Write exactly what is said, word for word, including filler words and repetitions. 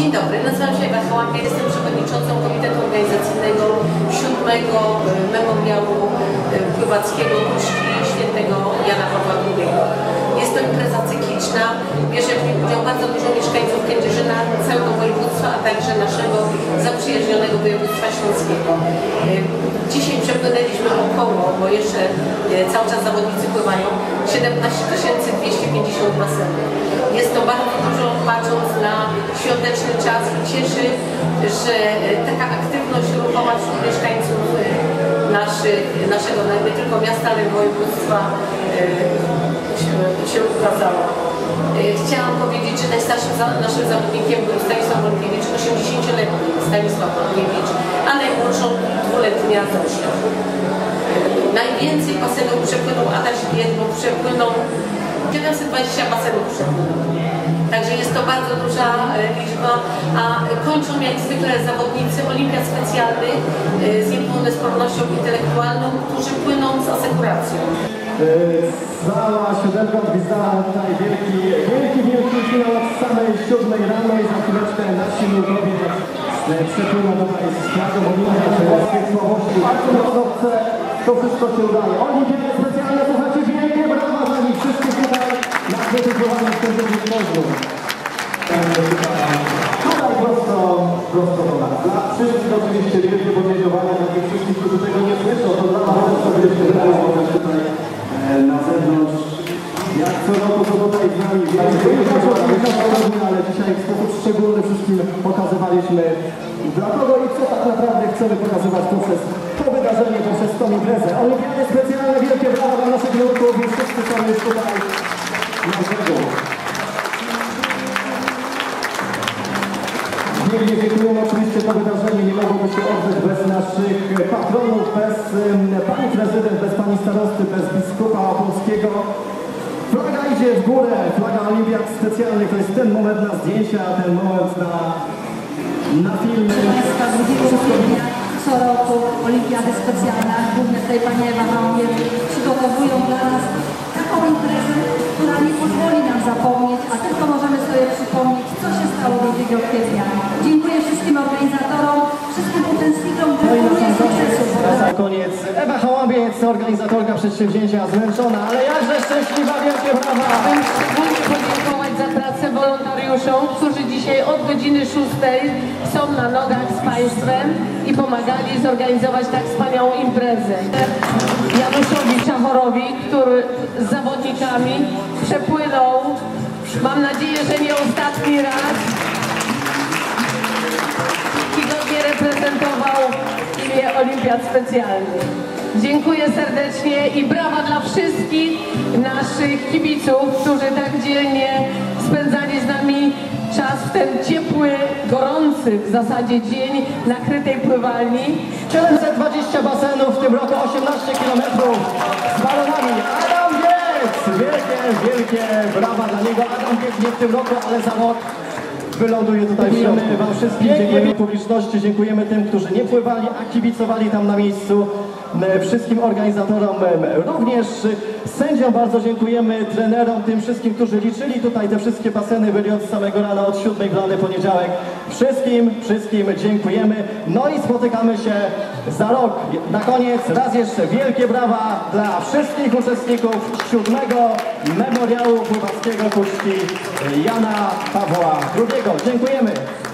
Dzień dobry, nazywam się Ewa Hałambia, jestem przewodniczącą Komitetu Organizacyjnego siódmego Memoriału Pływackiego Kuszki Świętego Jana Pawła drugiego. Jest to impreza cykliczna, bierze w nim udział bardzo dużo mieszkańców Kędzierzyna, całego województwa, a także naszego zaprzyjaźnionego województwa śląskiego. Dzisiaj przepłynęliśmy około, bo jeszcze cały czas zawodnicy pływają, siedemnaście tysięcy dwieście pięćdziesiąt basenów. Jest to bardzo dużo, patrząc na świąteczny czas, i cieszy, że taka aktywność ruchowa wśród mieszkańców naszych, naszego nie tylko miasta, ale i województwa się, się ukazała. Chciałam powiedzieć, że najstarszym naszym zawodnikiem był Stanisław Olkiewicz, osiemdziesięcioletni Stanisław Olkiewicz, a najmłodszą dwuletnia Zosia. Najwięcej basenów przepłynął Adaś Bied, bo przepłynął siedemset dwadzieścia basenów przepłynął. Także jest to bardzo duża liczba, a kończą jak zwykle zawodnicy olimpiad specjalnych z niepełnosprawnością intelektualną, którzy płyną z asekuracją. Cała siódemka gwizdała tutaj wielki, wielki, wielki finał od samej siódmej rano i za chwileczkę nasi ludowie przepłyną tutaj z flagą olimpiad sławości. Bardzo mocno chce, to wszystko się udaje. Olimpiady specjalne, słuchajcie, wielkie brawa dla nich wszystkich tutaj na krytykowanych w tym wyścigu. Tutaj prosto, prosto do nas. Dla wszystkich oczywiście wielkie podziękowania dla tych wszystkich, którzy tego nie słyszą, to dla was sobie jeszcze wydaje, że tutaj na zewnątrz. Jak co roku to tutaj z nami wielkie, ale dzisiaj w sposób szczególny wszystkim pokazywaliśmy, dla kogo i co tak naprawdę chcemy pokazywać poprzez to wydarzenie, poprzez tą imprezę. Olimpiady specjalne, wielkie brawa dla naszych ludków i wszyscy są już tutaj na brzegu. Wielkie dziękujemy, oczywiście to wydarzenie nie mogłoby się odbyć bez naszych patronów, bez pani prezydent, bez pani starosty, bez biskupa opolskiego. Flaga idzie w górę, flaga olimpiad specjalnych, to jest ten moment na zdjęcia, ten moment na, na filmy. Państwa drugiego grudnia co roku olimpiady specjalne, głównie tutaj pani Ewa Hałambia, przygotowują dla nas taką imprezę, która nie pozwoli nam zapomnieć, a tylko możemy sobie przypomnieć, co się stało drugiego kwietnia. Dziękuję wszystkim organizatorom, wszystkim uczestnikom, dziękuję sukcesu. Na koniec Ewa Hałambiec, organizatorka przedsięwzięcia, zmęczona, ale jakże szczęśliwa, wielkie brawa! Chcę szczególnie podziękować za pracę wolontariuszom, którzy dzisiaj od godziny szóstej są na nogach z Państwem i pomagali zorganizować tak wspaniałą imprezę. Januszowi Czachorowi, który z zawodnikami przepłynął, mam nadzieję, że nie ostatni raz, i godnie reprezentował imię Olimpiad Specjalnych. Dziękuję serdecznie i brawa dla wszystkich naszych kibiców, którzy tak dzielnie spędzali z nami czas w ten ciepły, gorący w zasadzie dzień na krytej pływalni. siedemset dwadzieścia basenów, w tym roku osiemnaście kilometrów z balonami. Adam Biec! Wielkie, wielkie brawa dla niego. Adam Biec nie w tym roku, ale za rok wyląduje tutaj w środku. Wam wszystkim dziękujemy publiczności, dziękujemy tym, którzy nie pływali, a kibicowali tam na miejscu. Wszystkim organizatorom również, sędziom bardzo dziękujemy, trenerom, tym wszystkim, którzy liczyli tutaj te wszystkie baseny, byli od samego rana, od siódmej w lany poniedziałek. Wszystkim, wszystkim dziękujemy. No i spotykamy się za rok. Na koniec raz jeszcze wielkie brawa dla wszystkich uczestników siódmego Memoriału Pływackiego Kuszki Jana Pawła drugiego. Dziękujemy.